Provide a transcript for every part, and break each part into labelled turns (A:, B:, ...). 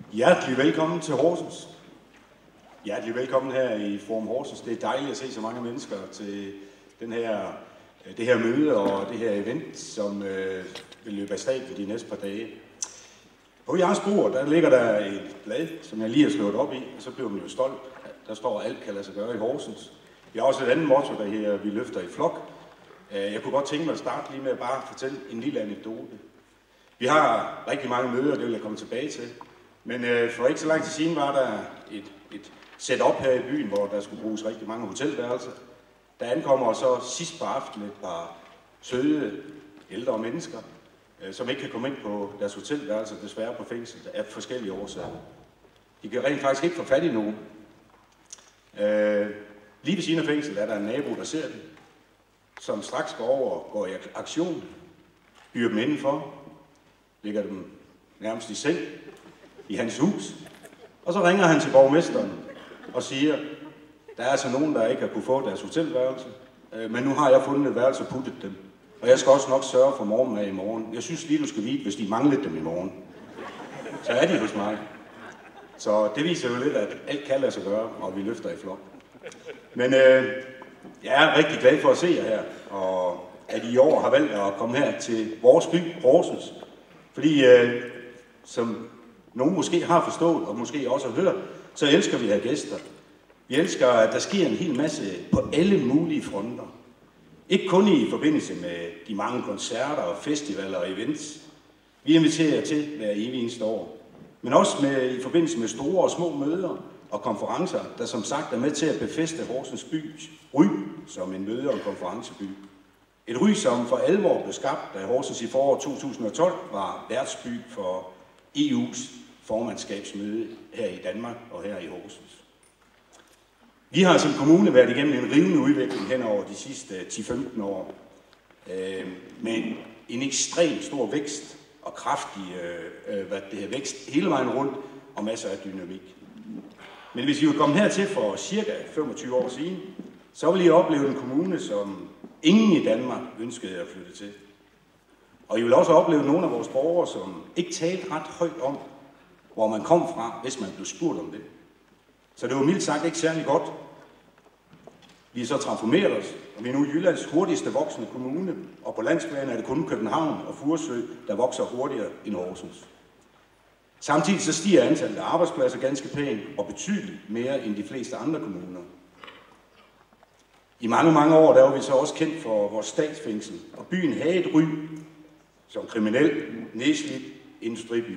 A: Hjertelig velkommen til Horsens. Hjertelig velkommen her i Forum Horsens. Det er dejligt at se så mange mennesker til det her møde og det her event, som vil løbe af stablen de næste par dage. På jeres bord, der ligger der et blad, som jeg lige har slået op i, og så bliver man jo stolt. Der står, alt kan lade sig gøre i Horsens. Vi har også et andet motto, der her, vi løfter i flok. Jeg kunne godt tænke mig at starte lige med at bare fortælle en lille anekdote. Vi har rigtig mange møder, det vil jeg komme tilbage til. Men for ikke så lang tid siden var der et setup her i byen, hvor der skulle bruges rigtig mange hotelværelser. Der ankommer så sidst på aftenen et par søde, ældre mennesker, som ikke kan komme ind på deres hotelværelser, desværre på fængsel, af forskellige årsager. De kan rent faktisk ikke få fat i nogen. Lige ved siden af fængsel er der en nabo, der ser dem, som straks går i aktion, hyrer dem indenfor, lægger dem nærmest i seng i hans hus, og så ringer han til borgmesteren og siger, der er altså nogen, der ikke har kunne få deres hotelværelse, men nu har jeg fundet et værelse og puttet dem, og jeg skal også nok sørge for morgenmad i morgen. Jeg synes lige, du skal vide, hvis de manglede dem i morgen, så er de hos mig. Så det viser jo lidt, at alt kan lade sig gøre, og vi løfter i flok. Men jeg er rigtig glad for at se jer her, og at I i år har valgt at komme her til vores by, Horsens. Fordi, som nogen måske har forstået, og måske også har hørt, så elsker vi at have gæster. Vi elsker, at der sker en hel masse på alle mulige fronter. Ikke kun i forbindelse med de mange koncerter og festivaler og events. Vi inviterer til hver evig eneste år. Men også i forbindelse med store og små møder og konferencer, der som sagt er med til at befæste Horsens bys ry som en møde- og konferenceby. Et ry, som for alvor blev skabt, da Horsens i foråret 2012 var værtsby for EU's formandskabsmøde her i Danmark og her i Horsens. Vi har som kommune været igennem en rivende udvikling hen over de sidste 10-15 år, med en ekstremt stor vækst og kraftig vækst hele vejen rundt og masser af dynamik. Men hvis I var kommet hertil for cirka 25 år siden, så ville I opleve en kommune, som ingen i Danmark ønskede at flytte til. Og I vil også opleve nogle af vores borgere, som ikke talte ret højt om, hvor man kom fra, hvis man blev spurgt om det. Så det var mildt sagt ikke særlig godt. Vi er så transformeret os, og vi er nu Jyllands hurtigste voksende kommune, og på landsplan er det kun København og Furesø, der vokser hurtigere end Horsens. Samtidig så stiger antallet af arbejdspladser ganske pænt og betydeligt mere end de fleste andre kommuner. I mange, mange år der var vi så også kendt for vores statsfængsel, og byen havde et ry som kriminel, nedslidt industriby.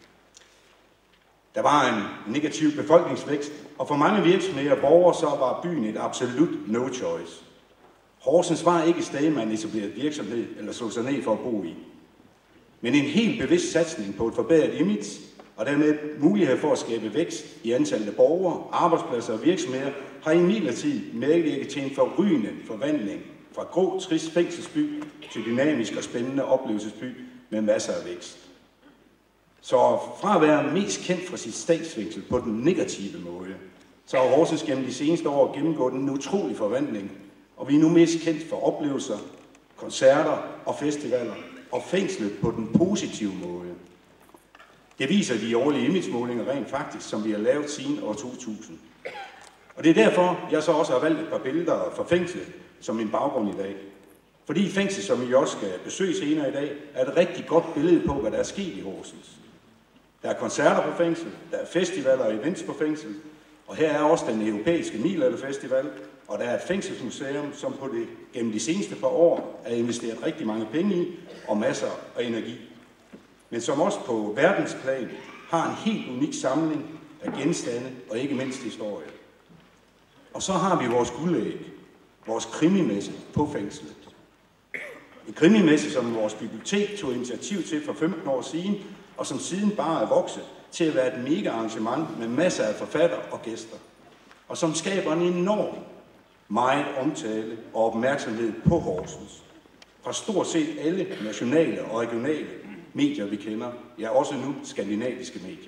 A: Der var en negativ befolkningsvækst, og for mange virksomheder og borgere så var byen et absolut no choice. Horsens var ikke et sted, man etablerede virksomhed eller slog sig ned for at bo i. Men en helt bevidst satsning på et forbedret image, og dermed mulighed for at skabe vækst i antallet af borgere, arbejdspladser og virksomheder, har imidlertid medvirket til en forrygende forvandling fra grå, trist fængselsby til dynamisk og spændende oplevelsesby med masser af vækst. Så fra at være mest kendt for sit statsfængsel på den negative måde, så har Horsens gennem de seneste år gennemgået en utrolig forvandling, og vi er nu mest kendt for oplevelser, koncerter og festivaler, og fængslet på den positive måde. Det viser de årlige imagemålinger rent faktisk, som vi har lavet siden år 2000. Og det er derfor, jeg så også har valgt et par billeder fra fængslet som min baggrund i dag. Fordi fængslet, som I også skal besøge senere i dag, er et rigtig godt billede på, hvad der er sket i Horsens. Der er koncerter på fængsel, der er festivaler og events på fængsel, og her er også den europæiske middelalderfestival, og der er et fængselsmuseum, som gennem de seneste par år er investeret rigtig mange penge i, og masser af energi. Men som også på verdensplan har en helt unik samling af genstande og ikke mindst historie. Og så har vi vores guldæg, vores krimimesse på fængslet. En krimimesse, som vores bibliotek tog initiativ til for 15 år siden, og som siden bare er vokset til at være et mega arrangement med masser af forfattere og gæster. Og som skaber en enorm meget omtale og opmærksomhed på Horsens. Fra stort set alle nationale og regionale medier, vi kender, ja også nu skandinaviske medier.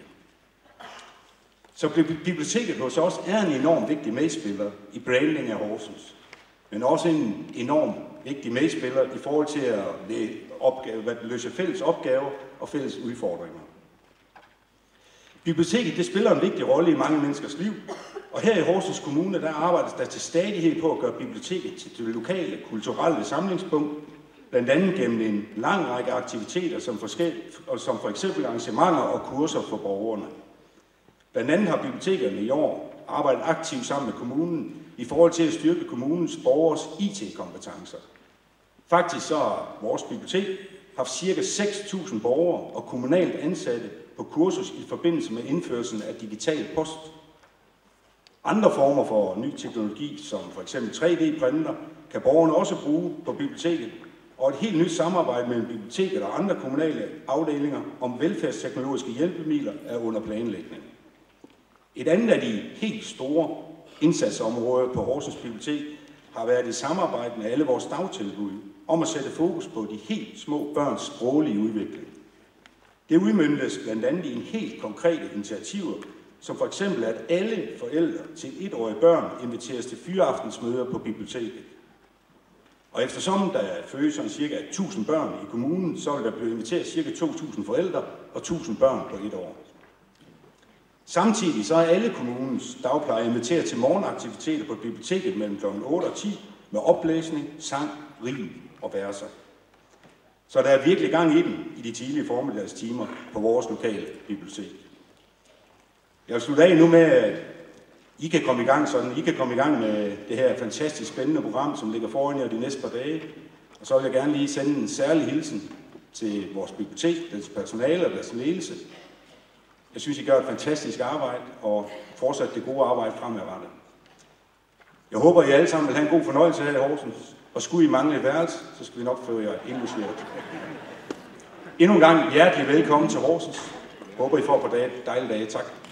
A: Så biblioteket hos os er en enorm vigtig medspiller i branding af Horsens, men også en enorm vigtig medspiller i forhold til at løse fælles opgaver og fælles udfordringer. Biblioteket det spiller en vigtig rolle i mange menneskers liv, og her i Horsens Kommune der arbejdes der til stadighed på at gøre biblioteket til det lokale kulturelle samlingspunkt, blandt andet gennem en lang række aktiviteter, som for eksempel arrangementer og kurser for borgerne. Blandt andet har bibliotekerne i år arbejdet aktivt sammen med kommunen i forhold til at styrke kommunens borgers IT-kompetencer. Faktisk så har vores bibliotek haft ca. 6.000 borgere og kommunalt ansatte på kursus i forbindelse med indførelsen af digital post. Andre former for ny teknologi, som f.eks. 3D-printer, kan borgerne også bruge på biblioteket, og et helt nyt samarbejde mellem biblioteket og andre kommunale afdelinger om velfærdsteknologiske hjælpemidler er under planlægning. Et andet af de helt store indsatsområder på Horsens Bibliotek har været i samarbejde med alle vores dagtilbud om at sætte fokus på de helt små børns sproglige udvikling. Det udmøntes blandt andet i en helt konkrete initiativer, som for eksempel at alle forældre til 1-årige børn inviteres til fyraftensmøder på biblioteket. Og eftersom der fødes sådan ca. 1000 børn i kommunen, så vil der blive inviteret ca. 2000 forældre og 1000 børn på 1 år. Samtidig så er alle kommunens dagpleje inviteret til morgenaktiviteter på biblioteket mellem kl. 8 og 10 med oplæsning, sang, rim og verser. Så der er virkelig gang i den i de tidlige formiddagstimer på vores lokale bibliotek. Jeg vil slutte af nu med, at I kan komme i gang med det her fantastisk spændende program, som ligger foran jer de næste par dage. Og så vil jeg gerne lige sende en særlig hilsen til vores bibliotek, dets personale og deres ledelse. Jeg synes, I gør et fantastisk arbejde, og fortsat det gode arbejde fremadrettet. Jeg håber, I alle sammen vil have en god fornøjelse her i Horsens, og skulle I mangle et værelse, så skal vi nok få jer indlogeret. Endnu en gang hjertelig velkommen til Horsens. Håber, I får på dejlige dage. Tak.